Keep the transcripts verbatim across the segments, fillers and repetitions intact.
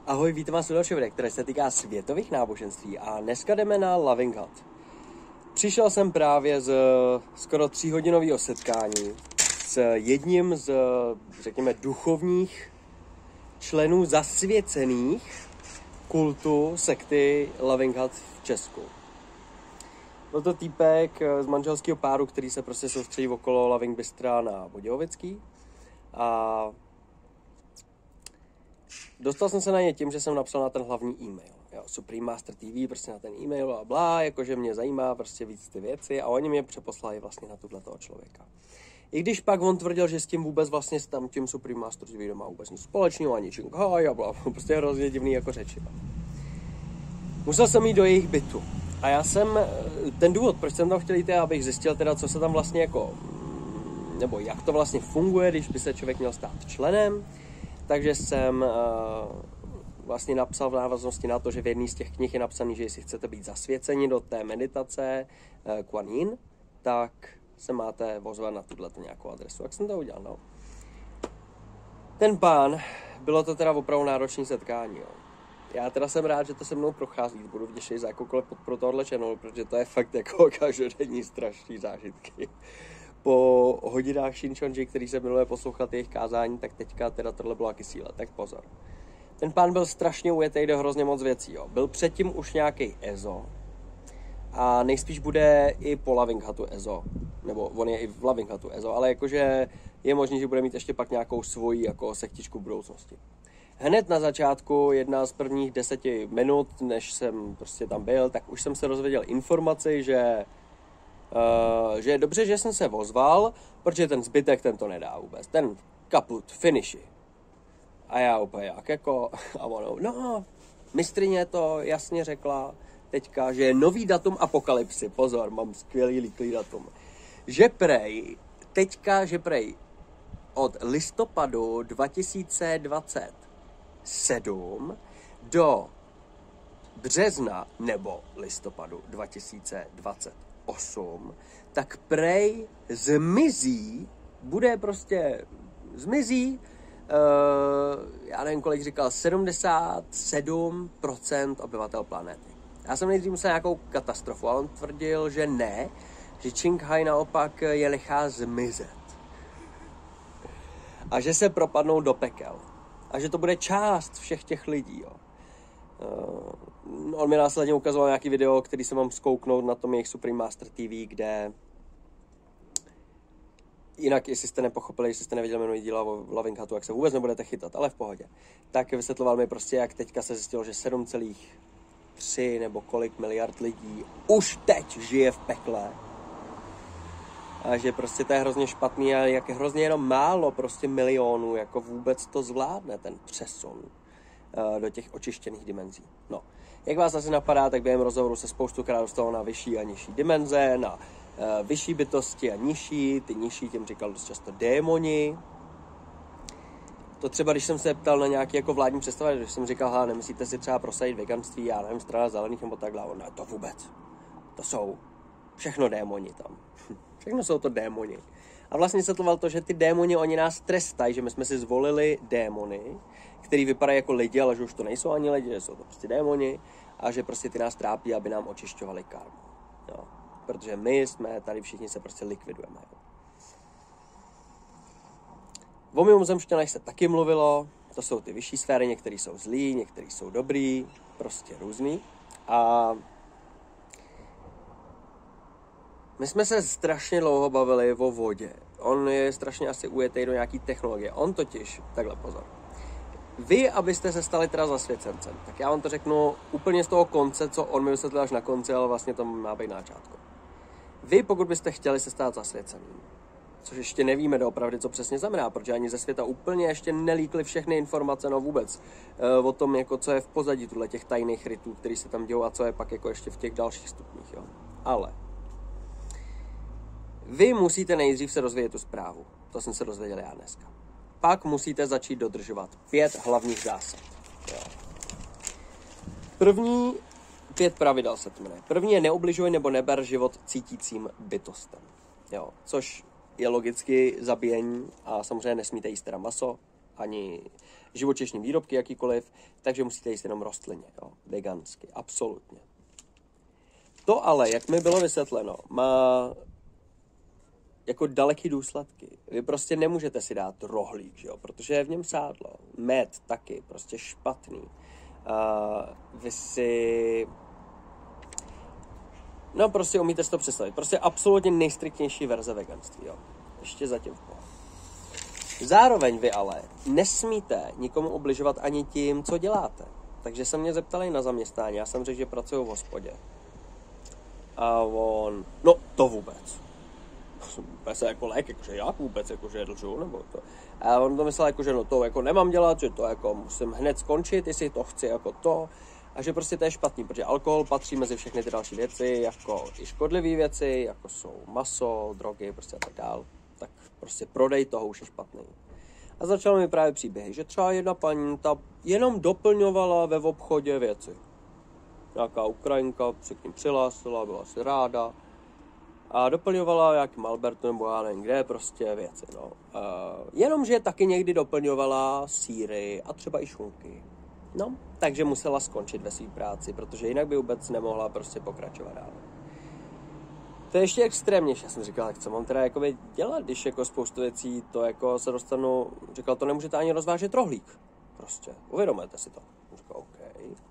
Ahoj, vítám vás u dalšího videa, které se týká světových náboženství a dneska jdeme na Loving Hut. Přišel jsem právě z skoro tříhodinového setkání s jedním z, řekněme, duchovních členů zasvěcených kultu sekty Loving Hut v Česku. Byl to týpek z manželského páru, který se prostě soustředí okolo Loving Bystra na Budějovický. A dostal jsem se na ně tím, že jsem napsal na ten hlavní e-mail. Jo, Supreme Master T V, prostě na ten e-mail a blá, jakože mě zajímá prostě víc ty věci a oni mě přeposlali vlastně na tuhle toho člověka. I když pak on tvrdil, že s tím vůbec vlastně s tam tím Supreme Master T V nemá vůbec nic společného, ani Shanghai a blá, prostě hrozně divný jako řeči. Musel jsem jít do jejich bytu. A já jsem, ten důvod, proč jsem tam chtěl jít, je, abych zjistil teda, co se tam vlastně jako, nebo jak to vlastně funguje, když by se člověk měl stát členem. Takže jsem uh, vlastně napsal v návaznosti na to, že v jedné z těch knih je napsaný, že jestli chcete být zasvěceni do té meditace uh, Kuan Yin, tak se máte vozvat na tuto nějakou adresu. Jak jsem to udělal, no. Ten pán, bylo to teda opravdu náročné setkání, jo. Já teda jsem rád, že to se mnou prochází, budu vděčný za jakoukoliv podporu tohohle channelu, protože to je fakt jako každodenní strašný zážitky. Po hodinách Shinchonji, který se miluje poslouchat jejich kázání, tak teďka teda tohle bylo jaký síle, tak pozor. Ten pán byl strašně ujetej do hrozně moc věcí, jo. Byl předtím už nějaký Ezo a nejspíš bude i po Loving Hutu Ezo, nebo on je i v Loving Hutu Ezo, ale jakože je možný, že bude mít ještě pak nějakou svoji jako sektičku v budoucnosti. Hned na začátku, jedna z prvních deseti minut, než jsem prostě tam byl, tak už jsem se dozvěděl informaci, že Uh, že je dobře, že jsem se ozval, protože ten zbytek ten to nedá vůbec. Ten kaput, finishy. A já úplně jak jako, a ono, no, mistryně to jasně řekla teďka, že je nový datum apokalypsy. Pozor, mám skvělý líklý datum. Že prej, teďka, že prej od listopadu dva tisíce dvacet sedm do března nebo listopadu dva tisíce dvacet osm, tak prej zmizí, bude prostě, zmizí, uh, já nevím, kolik říkal, sedmdesát sedm procent obyvatel planety. Já jsem nejdřív musel nějakou katastrofu a on tvrdil, že ne, že Shanghai naopak je nechá zmizet. A že se propadnou do pekel. A že to bude část všech těch lidí, jo. Uh, on mi následně ukazoval nějaký video, který se mám zkouknout na tom jejich Supreme Master T V, kde jinak, jestli jste nepochopili, jestli jste neviděli minulý díla o Loving Hutu, jak se vůbec nebudete chytat, ale v pohodě, tak vysvětloval mi prostě, jak teďka se zjistilo, že sedm celá tři nebo kolik miliard lidí už teď žije v pekle a že prostě to je hrozně špatný a jak je hrozně jenom málo prostě milionů jako vůbec to zvládne ten přesun do těch očištěných dimenzí. No, jak vás asi napadá, tak během rozhovoru se spoustukrát dostalo na vyšší a nižší dimenze, na uh, vyšší bytosti a nižší, ty nižší těm říkal dost často démoni. To třeba, když jsem se ptal na nějaký jako vládní představy, když jsem říkal, ha, nemyslíte si třeba prosadit veganství, já nevím, strana zelených nebo takhle, on, ne, to vůbec. To jsou všechno démoni tam. Všechno jsou to démoni. A vlastně vysvětloval to, že ty démoni, oni nás trestají, že my jsme si zvolili démony, který vypadají jako lidi, ale že už to nejsou ani lidi, že jsou to prostě démoni a že prostě ty nás trápí, aby nám očišťovali karmu. Jo. Protože my jsme tady všichni se prostě likvidujeme. Jo. O mimozemšťanech se taky mluvilo, to jsou ty vyšší sféry, některý jsou zlí, některý jsou dobrý, prostě různý. A my jsme se strašně dlouho bavili o vodě. On je strašně asi ujetej do nějaký technologie. On totiž, takhle pozor. Vy, abyste se stali teda zasvěcencem, tak já vám to řeknu úplně z toho konce, co on mi vysvětlil až na konci, ale vlastně to má být na začátku. Vy, pokud byste chtěli se stát zasvěceným, což ještě nevíme doopravdy, co přesně znamená, protože ani ze světa úplně ještě nelíkly všechny informace, no vůbec, o tom, jako co je v pozadí tuhle těch tajných rytů, který se tam dějou a co je pak jako ještě v těch dalších stupních, jo. Ale vy musíte nejdřív se dozvědět tu zprávu. To jsem se dozvěděl já dneska. Pak musíte začít dodržovat pět hlavních zásad. Jo. První pět pravidel se to jmenuje. První je neubližuj nebo neber život cítícím bytostem. Jo. Což je logicky zabíjení a samozřejmě nesmíte jíst teda maso, ani živočišní výrobky jakýkoliv, takže musíte jíst jenom rostlině, jo, vegansky, absolutně. To ale, jak mi bylo vysvětleno, má jako daleký důsledky. Vy prostě nemůžete si dát rohlík, že jo, protože je v něm sádlo. Med taky, prostě špatný. Uh, vy si... No prostě umíte si to představit. Prostě absolutně nejstriktnější verze veganství, jo. Ještě zatím v pohodě. Zároveň vy ale nesmíte nikomu ubližovat ani tím, co děláte. Takže se mě zeptali na zaměstnání. Já jsem řekl, že pracuju v hospodě. A on... No, to vůbec. Vůbec jako lék, jakože jak vůbec, jakože lžu, nebo to. A on to myslel, jakože no to jako nemám dělat, že to jako musím hned skončit, jestli to chci jako to. A že prostě to je špatný, protože alkohol patří mezi všechny ty další věci, jako i škodlivé věci, jako jsou maso, drogy, prostě a tak dál. Tak prostě prodej toho už je špatný. A začal mi právě příběhy, že třeba jedna paní ta jenom doplňovala ve obchodě věci. Nějaká Ukrajinka se k ním přihlásila, byla si ráda. A doplňovala nějakým Albertu nebo já nevím kde, prostě věci, no. Uh, jenomže taky někdy doplňovala sýry a třeba i šunky. No, takže musela skončit ve své práci, protože jinak by vůbec nemohla prostě pokračovat dál. To je ještě extrémnější, já jsem říkal, tak co mám teda jakoby dělat, když jako spoustu věcí to jako se dostanu, říkal, to nemůžete ani rozvážet rohlík. Prostě, uvědomujete si to. Říkal, OK.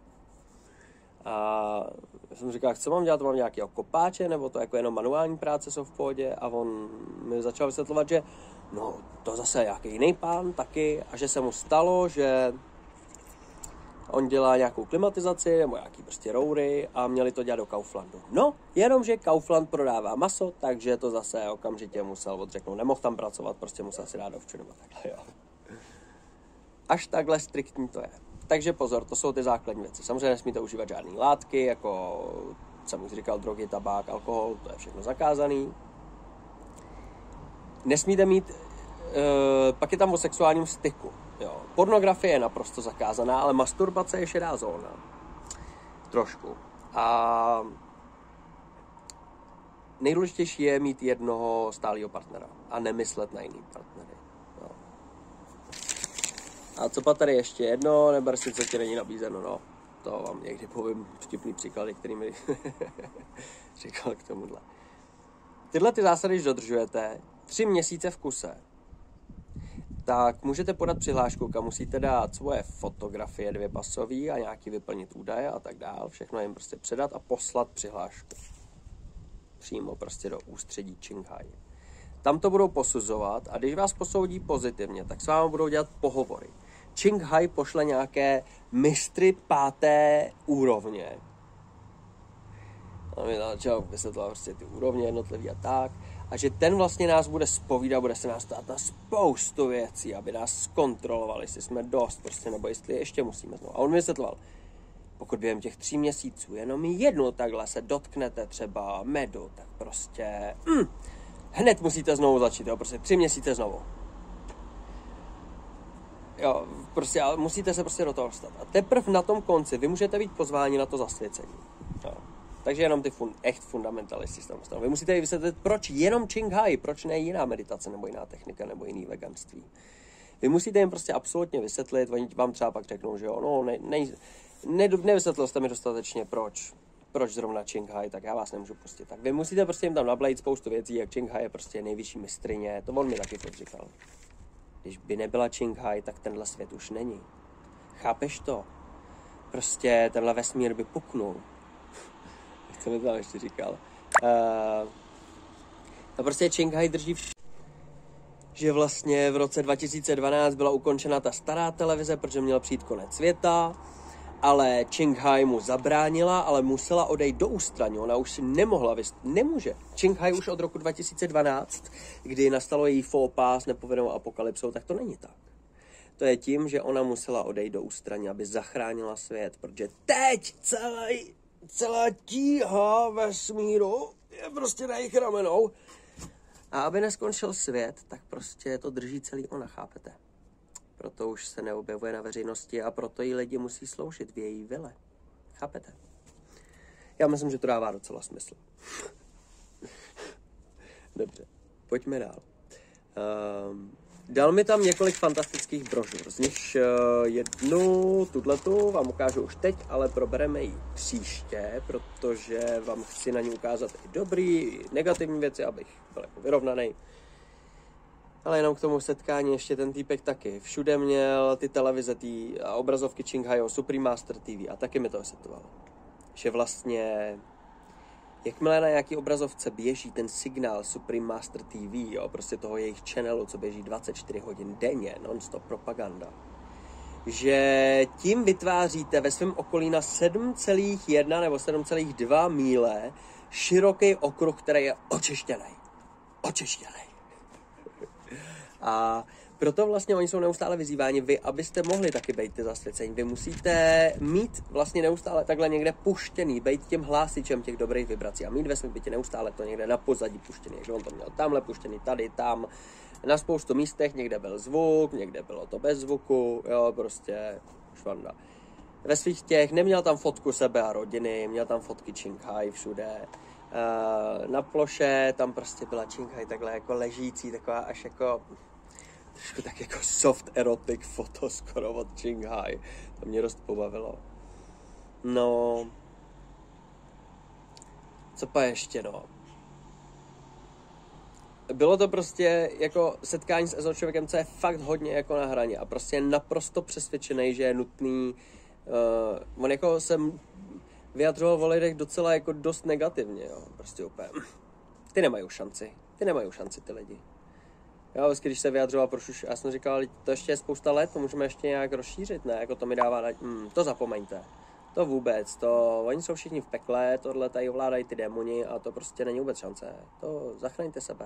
A já jsem říkal, co mám dělat, to mám nějaký kopáče, nebo to jako jenom manuální práce jsou v pohodě, a on mi začal vysvětlovat, že no, to zase nějaký jiný pán taky, a že se mu stalo, že on dělá nějakou klimatizaci, nebo nějaký prostě roury, a měli to dělat do Kauflandu. No, jenomže Kaufland prodává maso, takže to zase okamžitě musel odřeknout, nemohl tam pracovat, prostě musel si dát ovču nebo takhle, jo. Až takhle striktní to je. Takže pozor, to jsou ty základní věci. Samozřejmě nesmíte užívat žádné látky, jako jsem už říkal, drogy, tabák, alkohol, to je všechno zakázaný. Nesmíte mít, e, pak je tam o sexuálním styku. Jo. Pornografie je naprosto zakázaná, ale masturbace je šedá zóna. Trošku. A nejdůležitější je mít jednoho stálého partnera a nemyslet na jiný partnery. Jo. A co pak tady ještě jedno, neber si, co ti není nabízeno, no. To vám někdy povím vtipný příklady, který mi říkal k tomuhle. Tyhle ty zásady, když dodržujete tři měsíce v kuse, tak můžete podat přihlášku, kam musíte dát svoje fotografie dvě pasový a nějaký vyplnit údaje a tak dál. Všechno jim prostě předat a poslat přihlášku. Přímo prostě do ústředí Činghai. Tam to budou posuzovat a když vás posoudí pozitivně, tak s vámi budou dělat pohovory. Činghai pošle nějaké mistry páté úrovně. A mi začal vysvětlovat prostě ty úrovně jednotlivý a tak. A že ten vlastně nás bude zpovídat, bude se nás stát na spoustu věcí, aby nás zkontrolovali, jestli jsme dost, prostě, nebo jestli ještě musíme znovu. A on mi vysvětloval, pokud během těch tří měsíců jenom jednou takhle se dotknete třeba medu, tak prostě mm, hned musíte znovu začít, jo, prostě tři měsíce znovu. Jo, prostě, ale musíte se prostě do toho dostat. A teprve na tom konci vy můžete být pozváni na to zasvěcení. Jo. Takže jenom ty fun, echt fundamentalisti se tam dostanou. Vy musíte jí vysvětlit, proč jenom Činghai, proč ne jiná meditace, nebo jiná technika, nebo jiný veganství. Vy musíte jim prostě absolutně vysvětlit, oni vám třeba pak řeknou, že jo, no, ne, ne, ne, nevysvětlil jste mi dostatečně, proč, proč zrovna Činghai, tak já vás nemůžu pustit. Tak vy musíte prostě jim tam nablejit spoustu věcí, jak Činghai je prostě nejvyšší mistryně, to on mi taky říkal. Když by nebyla Činghai, tak tenhle svět už není. Chápeš to? Prostě tenhle vesmír by puknul. Co mi tam ještě říkal? Uh, a prostě Činghai drží vš- že vlastně v roce dva tisíce dvanáct byla ukončena ta stará televize, protože měl přijít konec světa, ale Činghai mu zabránila, ale musela odejít do ústraní. Ona už si nemohla vyst... Nemůže. Činghai už od roku dva tisíce dvanáct, kdy nastalo její faux pas s nepovedenou apokalypsou, tak to není tak. To je tím, že ona musela odejít do ústraní, aby zachránila svět, protože teď celý, celá tíha vesmíru je prostě na jejich ramenou. A aby neskončil svět, tak prostě to drží celý ona, chápete? Proto už se neobjevuje na veřejnosti a proto jí lidi musí sloužit v její vile. Chápete? Já myslím, že to dává docela smysl. Dobře, pojďme dál. Um, dal mi tam několik fantastických brožur, z nich jednu, tuhletu, vám ukážu už teď, ale probereme ji příště, protože vám chci na ní ukázat i dobrý, i negativní věci, abych byl jako vyrovnaný. Ale jenom k tomu setkání ještě ten týpek taky. Všude měl ty televize, ty obrazovky Qinghaiho, Supreme Master T V a taky mi to vysvětloval. Že vlastně, jakmile na nějaký obrazovce běží ten signál Supreme Master T V, jo, prostě toho jejich channelu, co běží dvacet čtyři hodin denně, non-stop propaganda, že tím vytváříte ve svém okolí na sedm celá jedna nebo sedm celá dva míle široký okruh, který je očištěný. Očištěný. A proto vlastně oni jsou neustále vyzýváni, vy, abyste mohli taky být ty zasvěcení. Vy musíte mít vlastně neustále takhle někde puštěný, být tím hlásičem těch dobrých vibrací a mít ve svém bytě neustále to někde na pozadí puštěný. Takže on to měl tamhle puštěný, tady, tam, na spoustu místech, někde byl zvuk, někde bylo to bez zvuku, jo, prostě švanda. Ve svých těch, neměl tam fotku sebe a rodiny, měl tam fotky Qinghai všude. Na ploše tam prostě byla Qinghai takhle jako ležící, taková až jako trošku tak jako soft erotic foto skoro od Qinghai. To mě dost pobavilo. No, co pa ještě, no. Bylo to prostě jako setkání s E Z O člověkem, co je fakt hodně jako na hraně a prostě je naprosto přesvědčený, že je nutný. Uh, on jako jsem vyjadřoval o lidech docela jako dost negativně, jo. Prostě úplně. Ty nemají šanci. Ty nemají šanci, ty lidi. Jo, když se vyjadřoval, proč už, já jsem říkal, to ještě je spousta let, to můžeme ještě nějak rozšířit, ne? Jako to mi dává, hmm, to zapomeňte. To vůbec, to, oni jsou všichni v pekle, tohle tady ovládají ty démoni a to prostě není vůbec šance. To zachraňte sebe.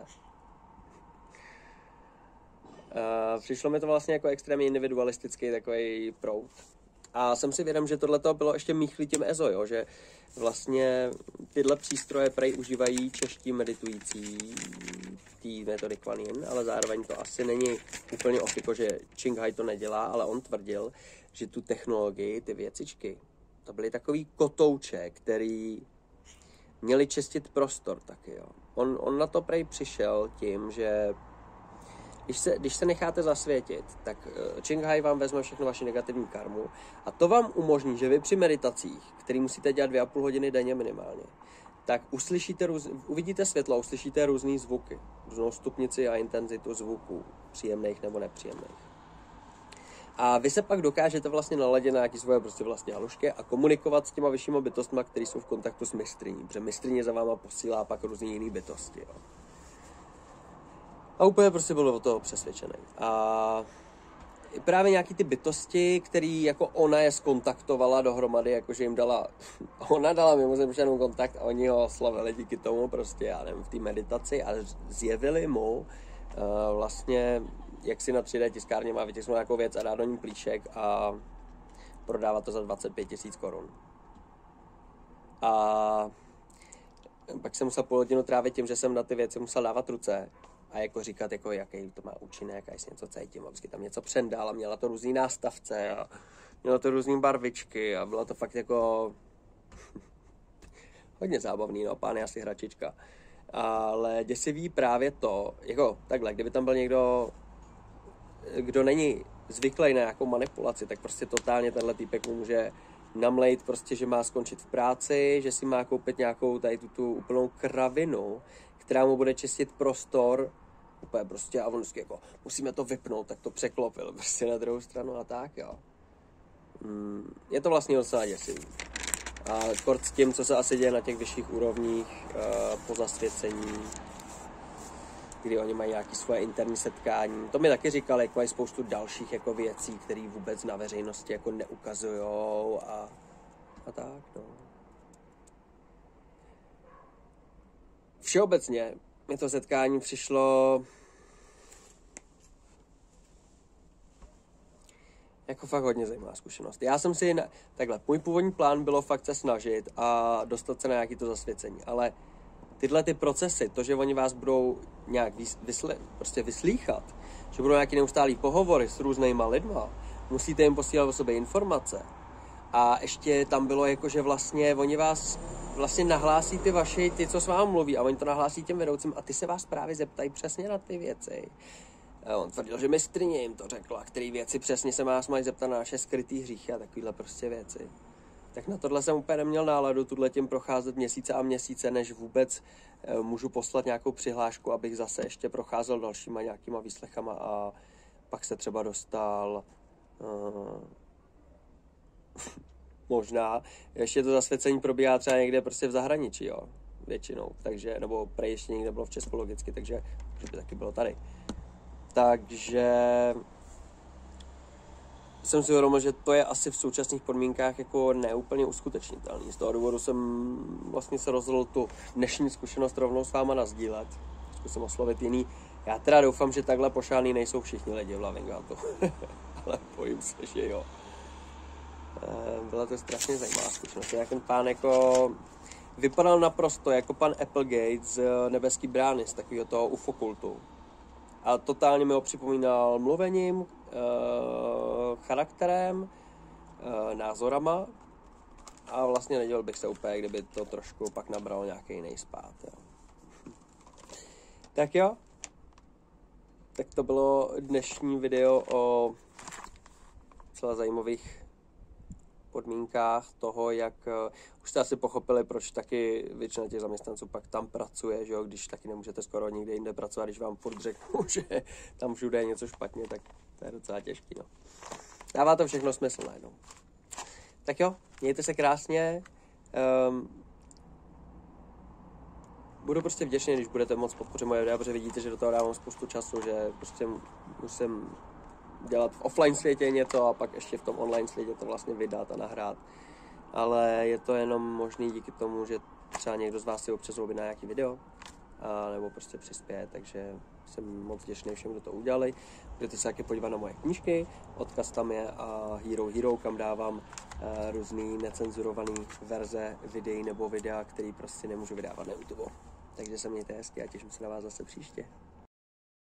Uh, přišlo mi to vlastně jako extrémně individualistický takový proud. A jsem si vědom, že tohleto bylo ještě míchlý tím E Z O, jo? Že vlastně tyhle přístroje prej užívají čeští meditující té metody Kuan Yin, ale zároveň to asi není úplně ofiko, že Qinghai to nedělá, ale on tvrdil, že tu technologii, ty věcičky, to byly takový kotouče, který měli čistit prostor taky, jo. On, on na to prej přišel tím, že Když se, když se necháte zasvětit, tak Qinghai vám vezme všechno vaši negativní karmu a to vám umožní, že vy při meditacích, který musíte dělat dvě a půl hodiny denně minimálně, tak uslyšíte růz, uvidíte světlo, uslyšíte různý zvuky, různou stupnici a intenzitu zvuků, příjemných nebo nepříjemných. A vy se pak dokážete vlastně naladit na nějaké svoje prostě vlastně halušky a komunikovat s těma vyššíma bytostma, které jsou v kontaktu s mistryní, protože mistryně za váma posílá pak různý jiný bytosti, jo. A úplně prostě byl o toho přesvědčený. A právě nějaký ty bytosti, který jako ona je skontaktovala dohromady, jakože jim dala, ona dala mimozemštěnou kontakt a oni ho oslavili díky tomu prostě, já nevím, v té meditaci a zjevili mu uh, vlastně, jak si na tři dé tiskárně má vytisknout nějakou věc a dát do ní plíšek a prodávat to za dvacet pět tisíc korun. A pak jsem musel půl hodinu trávit tím, že jsem na ty věci musel dávat ruce a jako říkat, jako, jaký to má účinek, a jestli něco cítím, a vždycky tam něco přendal a měla to různý nástavce a měla to různý barvičky a bylo to fakt jako hodně zábavný, no, pán je asi hračička. Ale děsivý právě to, jako takhle, kdyby tam byl někdo, kdo není zvyklý na nějakou manipulaci, tak prostě totálně tenhle týpek mu může namlejt prostě, že má skončit v práci, že si má koupit nějakou tady tu, tu úplnou kravinu, která mu bude čistit prostor, úplně prostě a on vždycky jako, musíme to vypnout, tak to překlopil prostě na druhou stranu a tak, jo. Hmm, je to vlastně docela děsivý. A kort s tím, co se asi děje na těch vyšších úrovních uh, po zasvěcení, kdy oni mají nějaké svoje interní setkání. To mi taky říkali, jako mají spoustu dalších jako věcí, které vůbec na veřejnosti jako neukazujou a, a tak, no. Všeobecně mi to setkání přišlo jako fakt hodně zajímavá zkušenost. Já jsem si, na, takhle, můj původní plán bylo fakt se snažit a dostat se na nějaké to zasvěcení, ale tyhle ty procesy, to, že oni vás budou nějak vysle, prostě vyslýchat, že budou nějaký neustálý pohovory s různýma lidma, musíte jim posílat o sobě informace. A ještě tam bylo jako, že vlastně oni vás vlastně nahlásí ty vaši, ty, co s vámi mluví, a oni to nahlásí těm vedoucím a ty se vás právě zeptají přesně na ty věci, On tvrdil, že mistryně jim to řekla, který věci přesně se nás mají zeptat na naše skrytý hříchy a takovýhle prostě věci. Tak na tohle jsem úplně neměl náladu, tuhle tím procházet měsíce a měsíce, než vůbec můžu poslat nějakou přihlášku, abych zase ještě procházel dalšíma nějakýma výslechama a pak se třeba dostal uh, možná, ještě to zasvěcení probíhá třeba někde prostě v zahraničí, jo, většinou, takže, nebo prej ještě někde bylo v Česku logicky, takže že by taky bylo tady. Takže jsem si uvědomil, že to je asi v současných podmínkách jako neúplně uskutečnitelný. Z toho důvodu jsem vlastně se rozhodl tu dnešní zkušenost rovnou s váma nasdílet. Zkusím oslovit jiný. Já teda doufám, že takhle pošáný nejsou všichni lidi v Lavingátu. Ale bojím se, že jo. Byla to strašně zajímavá zkušenost. Jak ten pán jako vypadal naprosto jako pan Applegate z Nebeský brány, z takového toho U F O kultu. A totálně mi ho připomínal mluvením, charakterem, názorama a vlastně nedělal bych se úplně, kdyby to trošku pak nabralo nějaký jiný spát. Jo. Tak jo, tak to bylo dnešní video o celé zajímavých podmínkách toho, jak už jste asi pochopili, proč taky většina těch zaměstnanců pak tam pracuje, že jo, když taky nemůžete skoro nikde jinde pracovat, když vám furt řeknu, že tam všude je něco špatně, tak to je docela těžký, no. Dává to všechno smysl najednou. Tak jo, mějte se krásně. Um, budu prostě vděčný, když budete moc podpořit moje videa, protože vidíte, že do toho dávám spoustu času, že prostě musím dělat v offline světě něco a pak ještě v tom online světě to vlastně vydat a nahrát. Ale je to jenom možný díky tomu, že třeba někdo z vás si občas zlobí na nějaký video a nebo prostě přispěje, takže jsem moc vděčný všem, kdo to udělali. Můžete se taky podívat na moje knížky, odkaz tam je a Hero Hero, kam dávám uh, různý necenzurovaný verze videí nebo videa, který prostě nemůžu vydávat na YouTube. Takže se mějte hezky a těším se na vás zase příště.